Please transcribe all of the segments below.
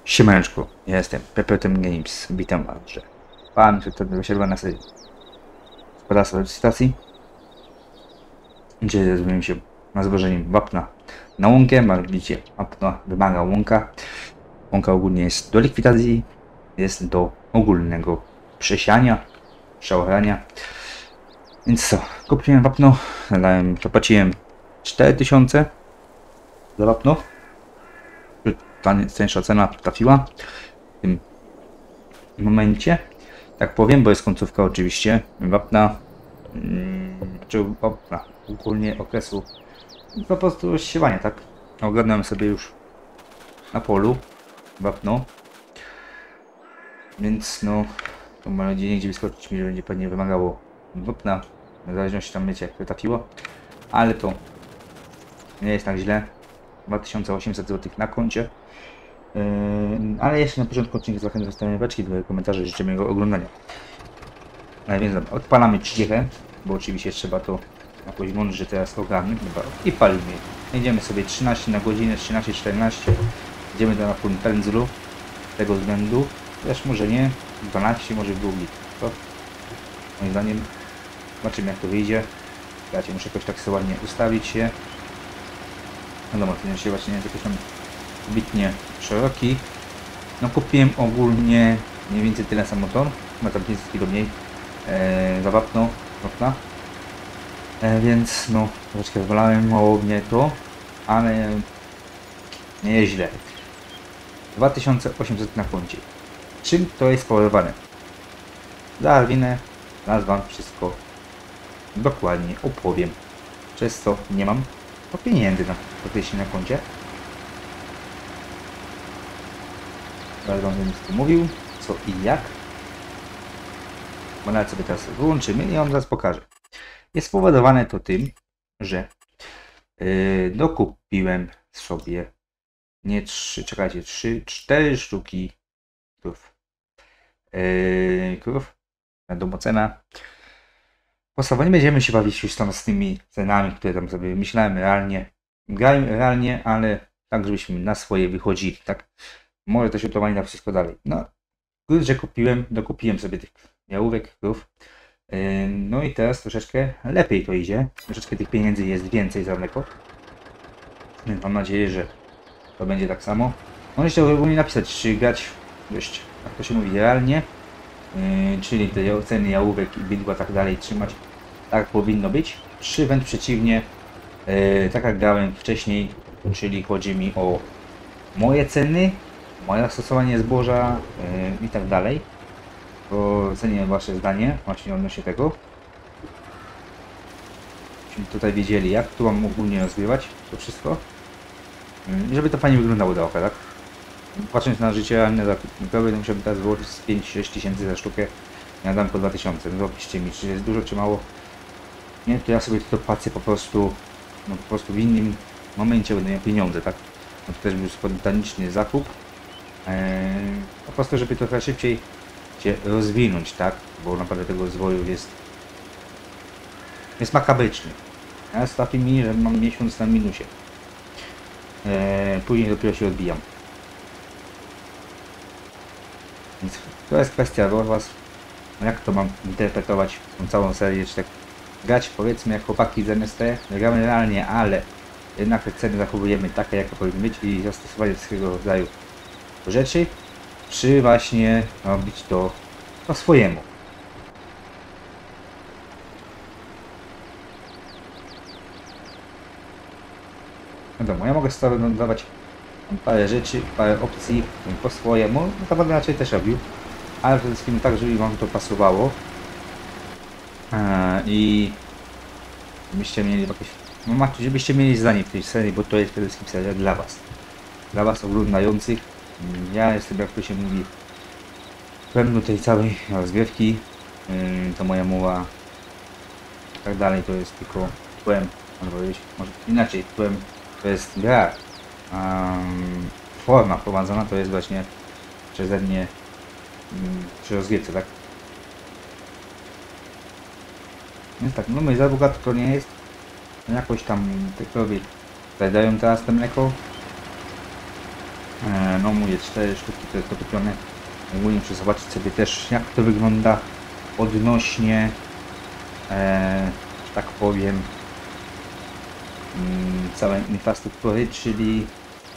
Siemaneczku, ja jestem Pepetem Games. Witam was, że pan wysiadła na sobie gospodarstwa licytacji, gdzie zajmujemy się na zwożeniem wapna na łąkę. Jak widzicie, wapno wymaga łąka. Łąka ogólnie jest do likwidacji, jest do ogólnego przesiania, przeorania. Więc co, kupiłem wapno, zapłaciłem 4000 za wapno. Tańsza cena trafiła w tym momencie, tak powiem, bo jest końcówka oczywiście wapna, czy wapna, ogólnie okresu po prostu rozsiewania, tak? Ogarnąłem sobie już na polu wapno, więc no to mam nadzieję, gdzie wyskoczyć mi, że będzie pewnie wymagało wapna, w zależności tam wiecie, jak to trafiło, ale to nie jest tak źle. 2800 zł na koncie. Ale jeszcze na początku odcinka zachęcam do zostawienia beczki, do komentarzy, życzę miłego oglądania. Więc dobra, odpalamy 30, bo oczywiście trzeba to jakoś mądrze teraz ogarnąć i palimy. Jedziemy sobie 13 na godzinę, 13-14. Idziemy do na pełnym pędzlu. Z tego względu, też może nie, 12 może był git. To moim zdaniem zobaczymy, jak to wyjdzie. Ja muszę jakoś tak sobie ładnie ustawić się. No dobra, ten się właśnie jakoś tam bitnie szeroki. No kupiłem ogólnie mniej więcej tyle samo ton, ma tam 500 kg mniej za wapno, więc no troszeczkę zwalałem mało mnie to, ale nie jest źle. 2800 na koncie. Czym to jest spowodowane? Zaraz wam wszystko dokładnie opowiem. Przez co nie mam pieniędzy na koncie. Zaraz wam będę mówił, co i jak. Bo nawet sobie teraz wyłączymy i on zaraz pokaże. Jest spowodowane to tym, że dokupiłem sobie nie 3, czekajcie, 4 sztuki krów. Wiadomo, cena. Podstawowo nie będziemy się bawić już tam z tymi cenami, które tam sobie wymyślałem realnie, ale tak, żebyśmy na swoje wychodzili, tak? Może to się utowanie na wszystko dalej. No, że dokupiłem sobie tych jałówek, krów. No i teraz troszeczkę lepiej to idzie. Troszeczkę tych pieniędzy jest więcej za mleko. Mam nadzieję, że to będzie tak samo. Możecie ogólnie napisać, czy grać dość, jak to się mówi, realnie. Czyli te ceny jałówek i bydła tak dalej trzymać. Tak powinno być. Czy wręcz przeciwnie, tak jak grałem wcześniej, czyli chodzi mi o moje ceny, moje stosowanie zboża i tak dalej. To cenię wasze zdanie właśnie odnośnie tego. Czyli tutaj wiedzieli, jak tu mam ogólnie rozgrywać to wszystko. Żeby to fajnie wyglądało do oka, tak? Patrząc na życie realne zakupowe, to musiałbym teraz wyłożyć z 5-6 tysięcy za sztukę. Ja dam po 2000. No opiszcie mi, czy jest dużo, czy mało. Nie, to ja sobie to płacę po prostu, no po prostu w innym momencie będę miał pieniądze, tak? No to też był spontaniczny zakup. Po prostu, żeby trochę szybciej się rozwinąć, tak? Bo naprawdę tego rozwoju jest makabryczny. Ja trafi mi, że mam miesiąc na minusie. Później dopiero się odbijam. Więc to jest kwestia do was, jak to mam interpretować tą całą serię, czy tak grać powiedzmy jak chłopaki z MST, gramy realnie, ale jednak te ceny zachowujemy takie, jak powinny być i zastosowanie swego rodzaju rzeczy, czy właśnie robić to po swojemu. Wiadomo, ja mogę sobie dodawać parę rzeczy, parę opcji po swojemu, no to będę raczej też robił, ale przede wszystkim tak, żeby wam to pasowało i żebyście mieli jakieś, no żebyście mieli zdanie w tej serii, bo to jest przede wszystkim seria dla was oglądających. Ja jestem, jak to się mówi, pewny tej całej rozgrywki, to moja mowa i tak dalej, to jest tylko tłem, może inaczej, tłem to jest gra, forma prowadzona to jest właśnie przeze mnie przy rozgrywce, tak? Więc tak, no my za bogato to nie jest, jakoś tam te krowy dają teraz to mleko, No mówię, 4 sztuki to jest dokupione. Ogólnie muszę zobaczyć sobie też, jak to wygląda odnośnie, że tak powiem, całej infrastruktury, czyli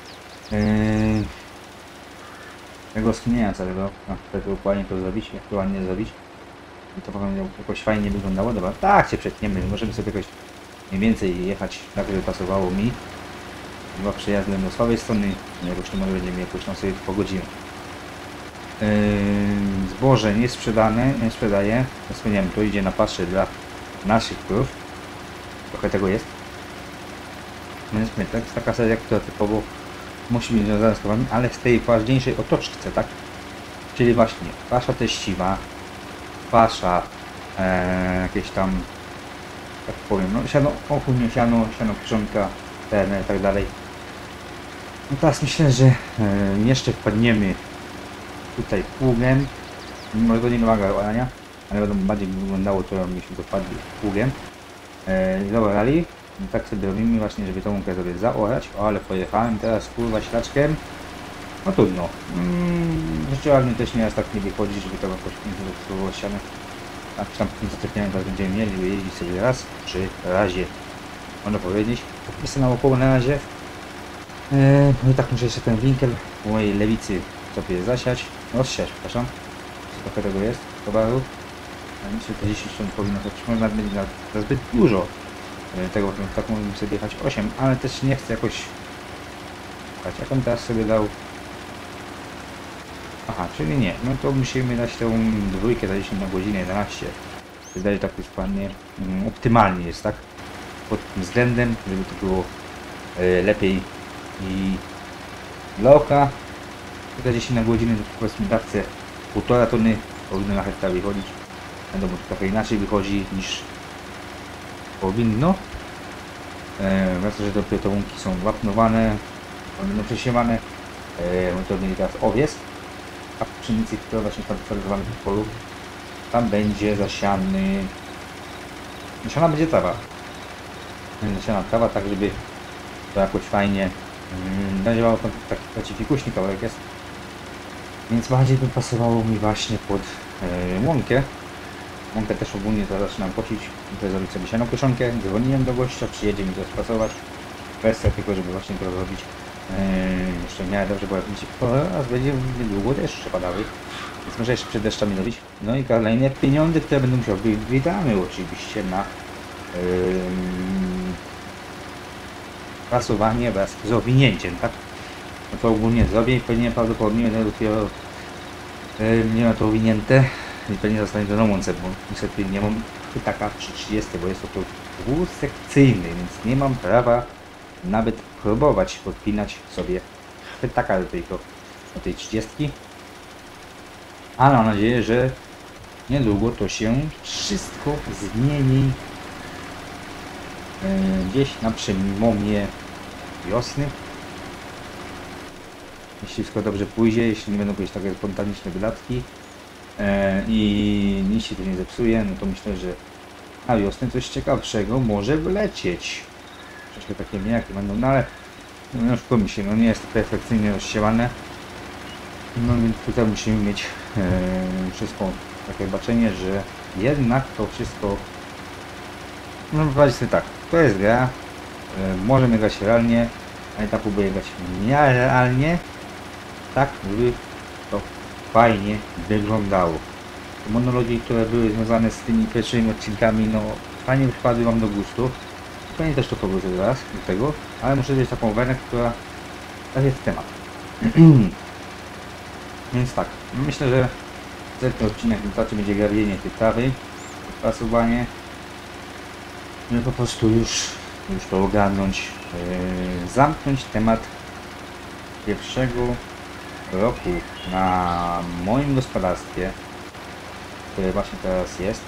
tego skinienia całego, tego ładnie to zrobić, jak to ładnie zrobić. I to powinno jakoś fajnie wyglądało. Dobra, tak się przetniemy, możemy sobie jakoś mniej więcej jechać tak, żeby pasowało mi. Chyba przejazdem do słabej strony, jakoś nie może będziemy jakoś tam sobie pogodzimy. Zboże nie sprzedane, nie sprzedaję. Wspomniałem, to idzie na paszę dla naszych krów. Trochę tego jest. Więc to jest taka seria, która typowo musi być związana z krowami, ale w tej ważniejszej otoczce, tak? Czyli właśnie pasza teściwa, pasza jakieś tam, tak powiem, no siano, ogólnie siano kiszonka, i tak dalej. No teraz myślę, że jeszcze wpadniemy tutaj pługiem, może to nie wymaga orania, ale będą bardziej wyglądało to, jeśli to wpadli pługiem. Zaorali, tak sobie robimy właśnie, żeby tą łąkę sobie zaorać, o, ale pojechałem teraz kurwa ślaczkiem. No trudno. Rzeczywiście też nieraz tak nie wychodzi, żeby to jakoś pięknie do ściany. A tam zatrudniałem, teraz będziemy mieli, żeby jeździć sobie raz przy razie. Można powiedzieć. Podpisy naokoło na razie. No i tak muszę jeszcze ten winkel po mojej lewicy sobie zasiać. Rozsiać, przepraszam. Trochę tego jest, towaru. Myślę, że 10 ton powinno choć można mieć za zbyt dużo tego, tak mógłbym sobie jechać 8, ale też nie chcę jakoś. Słuchajcie, jak on teraz sobie dał. Aha, czyli nie, no to musimy dać tą dwójkę za 10 na godzinę 11. Wydaje się tak już ładnie, optymalnie jest, tak? Pod tym względem, żeby to było lepiej i dla oka. Za 10 na godzinę, to powiedzmy dawce 1,5 tony powinno na hektar wychodzić. Wiadomo, to trochę inaczej wychodzi niż powinno. Zwłaszcza, że dopiero te łąki są wapnowane, one będą przesiewane. To będzie teraz owies. A w pszenicy, która właśnie transferowana w polu, tam będzie zasiany. Zasiana będzie trawa. Będzie zasiana trawa, tak żeby to jakoś fajnie działało. Tam taki fikuśny kawałek jest. Więc bardziej by pasowało mi właśnie pod łąkę. Łąkę też ogólnie to zaczynam kosić. Muszę zrobić sobie sianą koszonkę. Dzwoniłem do gościa, przyjedzie mi to spracować. Kwestia tylko, żeby właśnie to zrobić. Jeszcze w miarę dobrze, bo jak widzicie, teraz będzie niedługo deszcze padały, więc może jeszcze przed deszczami robić. No i kolejne pieniądze, które będą musiał być wydane oczywiście na prasowanie wraz z owinięciem, tak? No to ogólnie zrobię i pewnie prawdopodobnie będę dopiero nie ma to owinięte i pewnie zostanie to na łące, bo niestety nie mam taka 330, bo jest to dwusekcyjny, więc nie mam prawa nawet próbować podpinać sobie chwytaka do tej 30. Ale mam nadzieję, że niedługo to się wszystko zmieni gdzieś na przełomie wiosny. Jeśli wszystko dobrze pójdzie, jeśli nie będą jakieś takie spontaniczne wydatki i nic się tu nie zepsuje, no to myślę, że na wiosnę coś ciekawszego może wlecieć. Troszkę takie niejaki będą, no ale no już pomyślę, no nie jest to perfekcyjnie rozsiewane. No więc tutaj musimy mieć wszystko takie baczenie, że jednak to wszystko, no powiedzmy tak, to jest gra, możemy grać realnie, a etap próbuję grać nierealnie, tak żeby to fajnie wyglądało. Monologi, które były związane z tymi pierwszymi odcinkami, no fajnie przypadły wam do gustu. Pewnie też to powrócę zaraz do tego, ale muszę zrobić taką wenę, która tak jest temat. Więc tak, myślę, że ten odcinek wystarczy będzie grabienie tej trawy, prasowanie. No po prostu już to ogarnąć, zamknąć temat pierwszego roku na moim gospodarstwie, które właśnie teraz jest.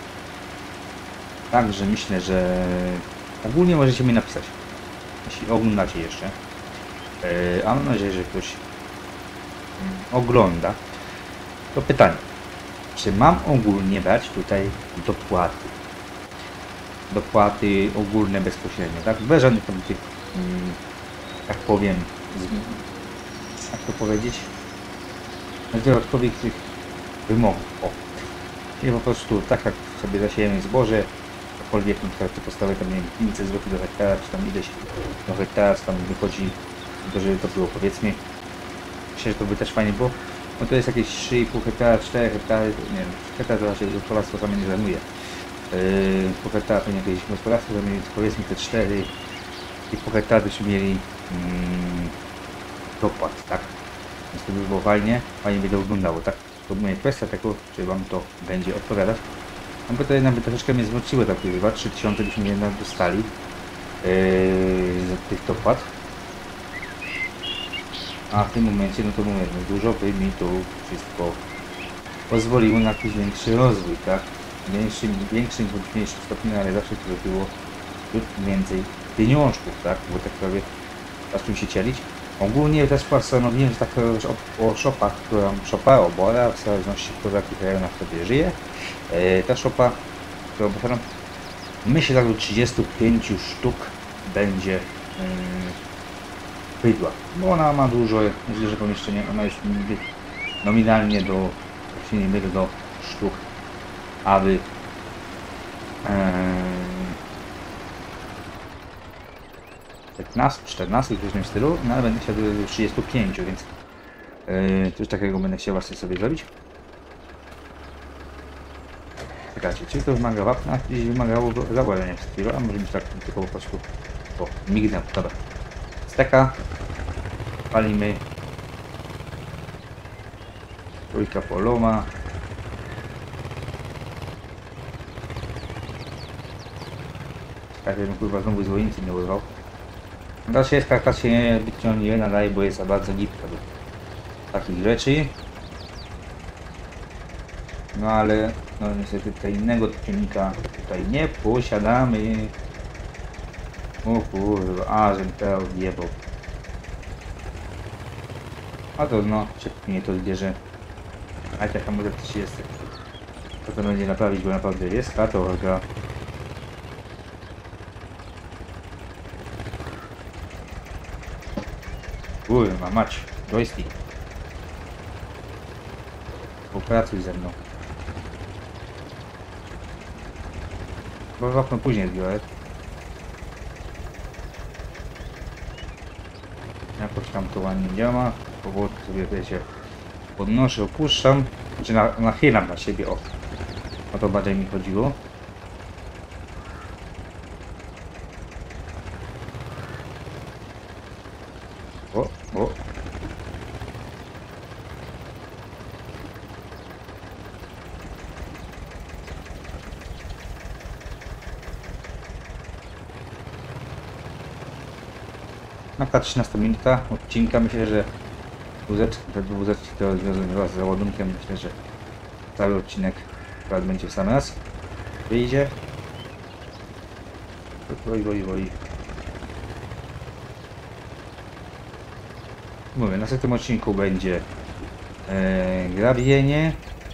Także myślę, że ogólnie możecie mi napisać, jeśli oglądacie jeszcze. A mam nadzieję, że ktoś ogląda. To pytanie, czy mam ogólnie brać tutaj dopłaty? Dopłaty ogólne bezpośrednio, tak? Bez żadnych tam tych, tak powiem, jak to powiedzieć, dodatkowych tych wymogów. O. I po prostu tak jak sobie zasiejemy zboże, cokolwiek na przykład podstawy tam nie wiem, 500 zł do hektara, czy tam ileś do hektara, tam wychodzi, to żeby to było powiedzmy. Myślę, że to by też fajnie było. No to jest jakieś 3,5 hektara, 4 hektary, nie wiem, hektar to raczej gospodarstwo same nie zajmuje. Po hektara to nie jakieś gospodarstwo zajmuje, powiedzmy te 4 i po hektara byśmy mieli dopłat, tak? Więc to by było fajnie by to wyglądało, tak? To moja kwestia tego, czy wam to będzie odpowiadać. No bo to jednak by troszeczkę mnie zmroczyło ta pływa, 3000 byśmy jednak dostali z tych dopłat. A w tym momencie, no to mówię, no dużo by mi to wszystko pozwoliło na jakiś większy rozwój, tak? Większym bądź mniejszym stopniu, ale zawsze to by było więcej pieniążków, tak? Bo tak prawie zaczął się cielić. Ogólnie też postanowiłem, że tak o shopach, shopa obora, w zależności kto w jakich rejonach sobie żyje. Ta shopa, którą posiadam, myślę, że do 35 sztuk będzie bydła, bo ona ma dużo, duże pomieszczenie, ona jest nominalnie do, jeśli nie mylę, do sztuk, aby 15, 14 w tym stylu, no ale będę chciał do 35, więc coś takiego będę chciał właśnie sobie zrobić. Czekajcie, czy to wymaga wapna? Gdzieś wymagało założenia przed chwilą, a może być tak tylko po prostu. O, mignę, dobra. Steka. Palimy. Trójka poloma. Tak, żebym kurwa znowu złońcy nie urwał. Raczej skaka się nie nadaje, bo jest za bardzo gipka do takich rzeczy. No ale no niestety tutaj innego silnika tutaj nie posiadamy. O kurwa, a żem teraz odjebał. A to no, mnie to zbierze. A jaka może też jest. To będzie naprawić, bo naprawdę jest katorga. Kurwa mać, joystick. Popracuj ze mną. Bo wapno później zbiorę. Jakoś tam to ładnie działa. Powoli sobie wiecie, podnoszę, opuszczam. Znaczy nachylam na siebie, o to bardziej mi chodziło. O. Na 13 minuta odcinka, myślę, że łzeczki to wraz z załadunkiem, myślę, że cały odcinek będzie w sam raz wyjdzie. Woj. Mówię, na następnym odcinku będzie grabienie,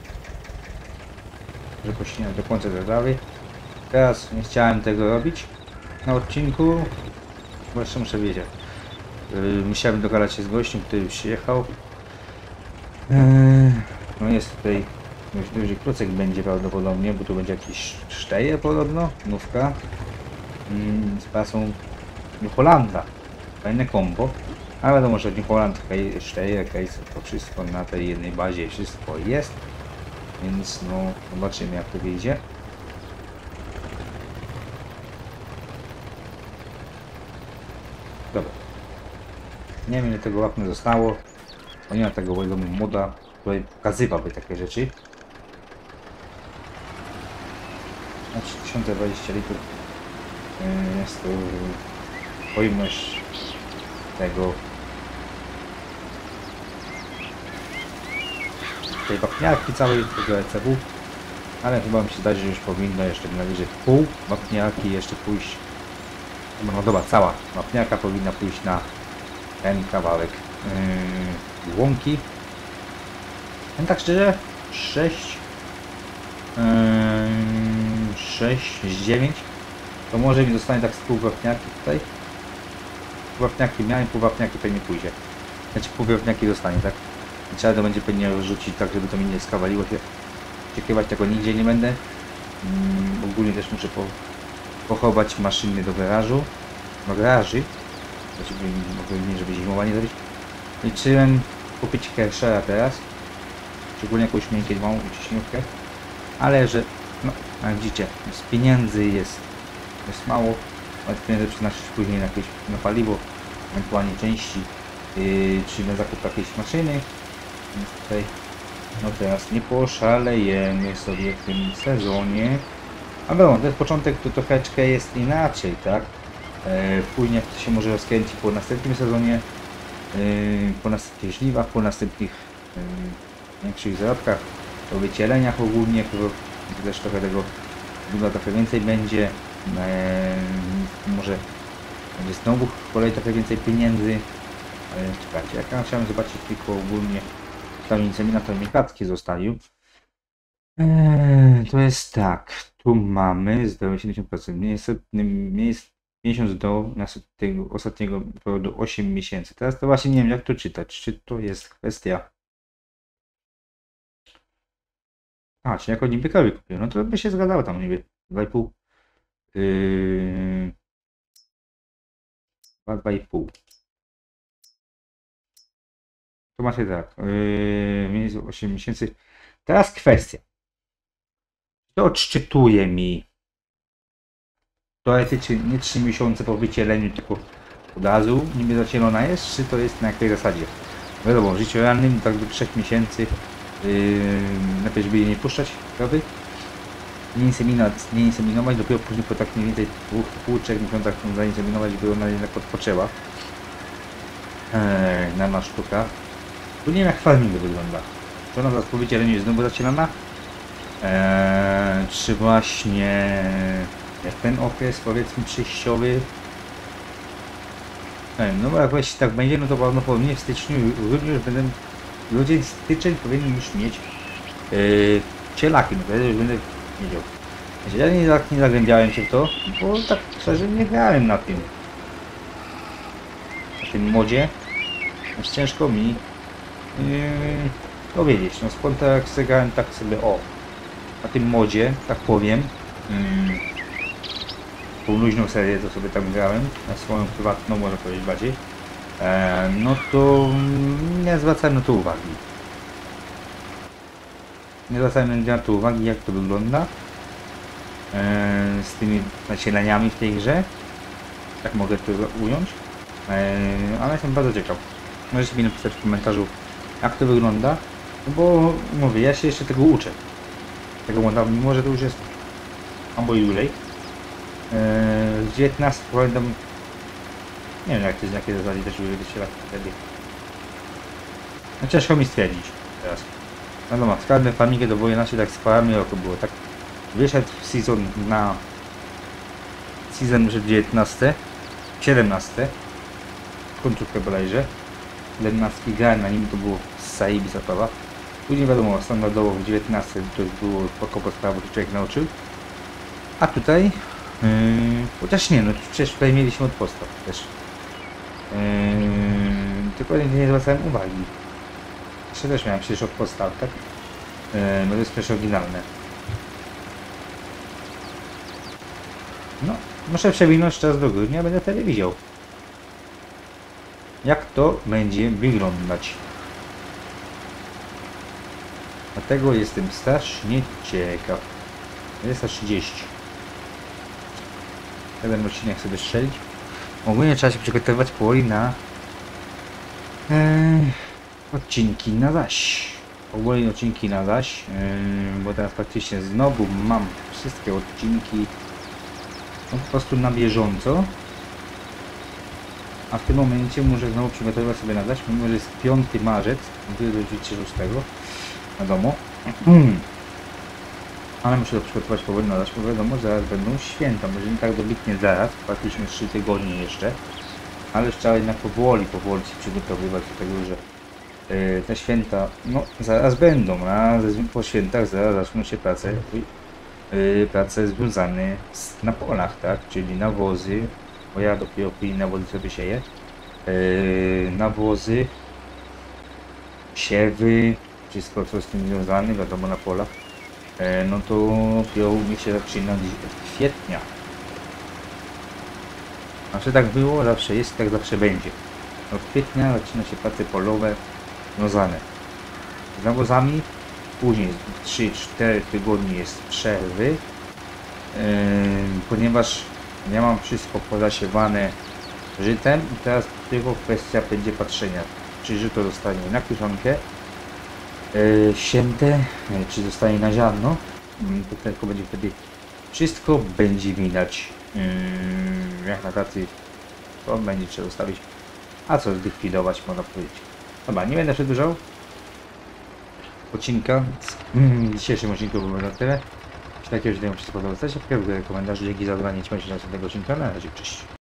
że pościnam do końca zabawy. Teraz nie chciałem tego robić na odcinku, bo jeszcze muszę wiedzieć. Musiałem dogadać się z gościem, który już jechał. No jest tutaj dość duży klucek będzie prawdopodobnie, bo tu będzie jakiś szteje podobno, nówka z pasą New Hollanda. Fajne kombo. Ale wiadomo, że New Holland, szteje, case, to wszystko na tej jednej bazie wszystko jest. Więc no zobaczymy jak to wyjdzie. Dobra. Nie wiem ile tego łapne zostało. Bo nie ma tego moda, który pokazywałby takie rzeczy. Na 3020 litrów jest to pojemność tego tej wapniarki całej, tego ECW. Ale chyba mi się zdaje, że już powinno jeszcze najwyżej pół wapniarki jeszcze pójść. No dobra, cała wapniarka powinna pójść na ten kawałek łąki. Tak szczerze 6 z 9 to może mi zostanie tak z pół wapniarki tutaj. Pół wapniarki miałem, pół wapniarki pewnie pójdzie. Znaczy półwiewniaki dostanie, tak? I trzeba to będzie pewnie rozrzucić tak, żeby to mi nie skawaliło się. Oczekiwać tego nigdzie nie będę. Ogólnie też muszę pochować maszyny do garażu. Do garaży. Żeby zimowa nie zrobić. Liczyłem kupić Kershera teraz. Szczególnie jakąś miękkie małą ciśniówkę. Ale że, no, jak widzicie, z pieniędzy jest mało. Ale pieniądze przeznaczyć później na jakieś na paliwo, ewentualnie części, czy na zakup jakiejś maszyny. Więc tutaj, no teraz nie poszalejemy sobie w tym sezonie. A no, ten początek to troszeczkę jest inaczej, tak? Później jak to się może rozkręci po następnym sezonie, po następnych żniwach, po następnych większych zarobkach, po wycieleniach ogólnie, to też trochę tego długo trochę więcej będzie. Może będzie znowu z kolei trochę więcej pieniędzy. Czekajcie, jak ja chciałem zobaczyć tylko ogólnie tam inseminator mi klatki zostawił. To jest tak, tu mamy zdrowie 70%, miesiąc do tego ostatniego do 8 miesięcy. Teraz to właśnie nie wiem jak to czytać, czy to jest kwestia... A, czy jako niby krowy kupiłem, no to by się zgadzało tam niby 2,5. 2,5. To macie tak, 8 miesięcy. Teraz kwestia. To odczytuje mi teoretycznie nie 3 miesiące po wycieleniu, tylko od razu niby zacielona jest, czy to jest na jakiej zasadzie? Wiadomo, w życiu realnym tak do 3 miesięcy lepiej, żeby je nie puszczać, krowy. Nie inseminować, dopiero później po tak mniej więcej 2,5-3 miesiącach zainseminować, żeby ona jednak odpoczęła. Na sztuka. Tu nie wiem jak farming wygląda. Czy ona po wycieleniu jest znowu zacielana? Czy właśnie jak ten okres powiedzmy przejściowy? No bo jak właśnie tak będzie, no to prawdopodobnie w styczniu, grudniu już będę, ludzie styczeń powinni już mieć cielaki, no to już będę wiedział. Ja nie zagłębiałem się w to, bo tak szczerze nie grałem na tym modzie. Aż ciężko mi powiedzieć, no skąd tak sobie grałem tak sobie na tym modzie, tak powiem. Tą luźną serię to sobie tam grałem, na swoją prywatną można powiedzieć bardziej. No to nie zwracałem na to uwagi. Nie zwracałem na to uwagi jak to wygląda. Z tymi nasileniami w tej grze. Tak mogę to ująć. Ale jestem bardzo ciekaw. Możecie mi napisać w komentarzu jak to wygląda. No bo mówię, ja się jeszcze tego uczę. Tego moda, mimo że to już jest albo dłużej. Z 19 pamiętam. Nie wiem jak to jest, jakie zasadzie też użyć się wtedy. No ciężko mi stwierdzić teraz. Wiadomo, w każdym farmingie do wojenaczy tak z parami roku było, tak? Wyszedł sezon na sezon 19, 17, końcówkę bodajże. 11 grałem na nim, to było zajebista sprawa. Później wiadomo, standardowo w 19 to już było spoko podstawa, bo człowiek nauczył. A tutaj, chociaż nie, no przecież tutaj mieliśmy od podstaw też. Tylko nie zwracałem uwagi. Jeszcze też miałem przecież od podstaw, tak? No to jest przecież oryginalne. No, muszę przewinąć czas do grudnia, będę wtedy widział. Jak to będzie wyglądać. Dlatego jestem strasznie ciekaw. Jest aż 30. Jeden odcinek sobie strzelić. Ogólnie trzeba się przygotowywać powoli na odcinki na zaś. Ogólnie odcinki na zaś, bo teraz praktycznie znowu mam wszystkie odcinki no, po prostu na bieżąco. A w tym momencie muszę znowu przygotowywać sobie na zaś, mimo że jest 5 marzec, 2026, wiadomo. Ale muszę to przygotować powoli na zaś, bo wiadomo, zaraz będą święta, może nie tak dobitnie zaraz, praktycznie 3 tygodnie jeszcze. Ale już trzeba jednak powoli się przygotowywać do tego, że te święta, no zaraz będą, a po świętach zaraz zaczną się prace związane na polach, tak, czyli nawozy, bo ja dopiero później nawozy sobie sieję, nawozy, siewy, wszystko co z tym związane, wiadomo na polach, no to dopiero u mnie się zaczyna gdzieś od kwietnia. Zawsze tak było, zawsze jest, tak zawsze będzie. Od kwietnia zaczyna się prace polowe związane z nawozami, później 3-4 tygodnie jest przerwy, ponieważ ja mam wszystko pozasiewane żytem i teraz tylko kwestia będzie patrzenia, czy żyto zostanie na kiszonkę sięte, czy zostanie na ziarno. To tylko będzie wtedy wszystko będzie widać, jak na tacy to będzie trzeba ustawić, a co zlikwidować, można powiedzieć. Dobra, nie będę przedłużał odcinka. W dzisiejszym odcinku było na tyle. Jeśli takiego, że się podobało, zostawcie komentarz, dzięki za oglądanie, trzymajcie się następnego odcinka, na razie, cześć.